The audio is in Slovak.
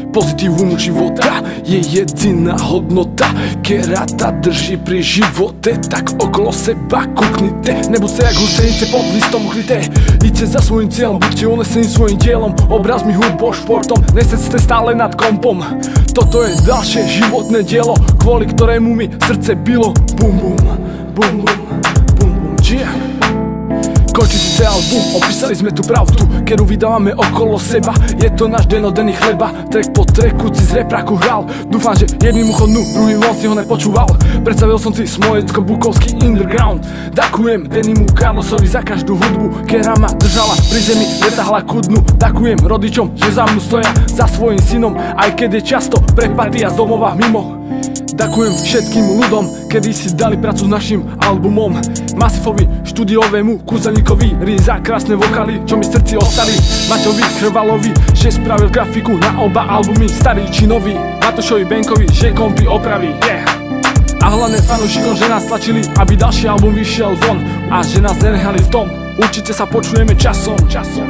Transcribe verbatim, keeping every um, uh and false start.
Pozitívum života je jediná hodnota, ktorá ta drží pri živote. Tak okolo seba kuknite, nebuďte jak husenice pod listom ukryté. Idte za svojím cieľom, buďte unesení svojím dielom. Obrazmi, hudbou, športom, nesedzte stále nad kompom. Toto je ďalšie životné dielo, kvôli ktorému mi srdce bilo. Bum bum, bum bum, bum bum, yeah. Končí síce album, opísali sme tú pravdu, ktorú vydávame okolo seba. Je to náš denodenný chleba, track po tracku si z repraku hral. Dúfam, že jedným uchom dnu, druhým von si ho nepočúval. Predstavil som si Smolецko-Bukovský underground. Ďakujem Denimu Carlosovi za každú hudbu, ktorá ma držala pri zemi, netahla ku dnu. Ďakujem rodičom, že za mnou stoja, za svojím synom, aj keď je často prepatia z domova mimo. Ďakujem všetkým ľudom, kedy si dali prácu s našim albumom. Masifovi, štúdiovému kúzelníkovi, Ri za krásne vokály, čo mi v srdci ostali. Maťovi Krvalovi, že spravil grafiku na oba albumy, starý či nový. Matošovi Benkovi, že kompy opraví, yeah. A hlavne fanúšikom, že nás tlačili, aby ďalší album vyšiel von a že nás nenechali v tom. Určite sa počujeme časom, časom.